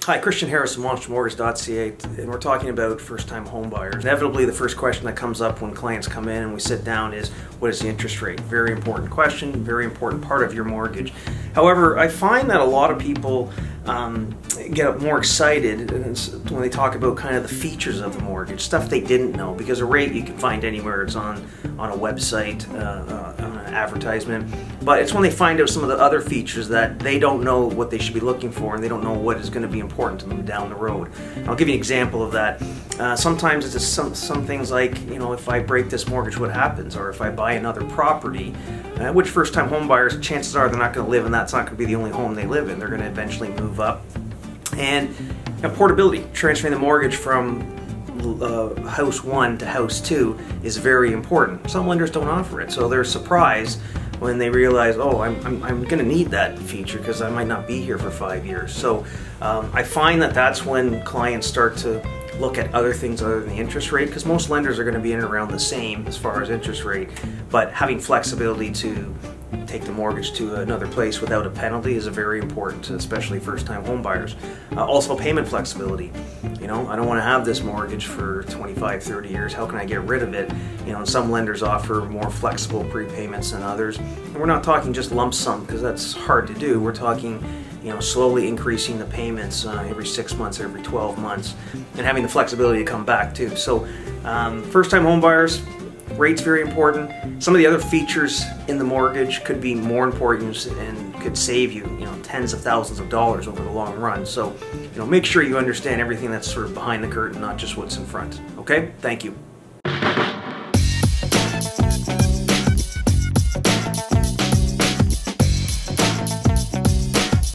Hi, Kristian Harris from MonsterMortgage.ca, and we're talking about first-time home buyers. Inevitably, the first question that comes up when clients come in and we sit down is, what is the interest rate? Very important question, very important part of your mortgage. However, I find that a lot of people get more excited when they talk about kind of the features of the mortgage, stuff they didn't know, because a rate you can find anywhere. It's on a website, on an advertisement, but it's when they find out some of the other features that they don't know what they should be looking for, and they don't know what is going to be important to them down the road. And I'll give you an example of that. Sometimes it's just some things like, you know, if I break this mortgage, what happens? Or if I buy another property, which first-time home buyers, chances are they're not going to live in that's not going to be the only home they live in. They're going to eventually move up. And portability, transferring the mortgage from house 1 to house 2 is very important. Some lenders don't offer it, so they're surprised when they realize, oh, I'm going to need that feature because I might not be here for 5 years. So I find that that's when clients start to look at other things other than the interest rate, because most lenders are going to be in and around the same as far as interest rate, but having flexibility to take the mortgage to another place without a penalty is very important, especially first-time home buyers. Also payment flexibility. You know, I don't want to have this mortgage for 25, 30 years. How can I get rid of it? You know, and some lenders offer more flexible prepayments than others. And we're not talking just lump sum, because that's hard to do. We're talking, you know, slowly increasing the payments every 6 months, every 12 months, and having the flexibility to come back too. So first-time home buyers, rate's very important. Some of the other features in the mortgage could be more important and could save you, you know, tens of thousands of dollars over the long run. So, you know, make sure you understand everything that's sort of behind the curtain, not just what's in front. Okay? Thank you.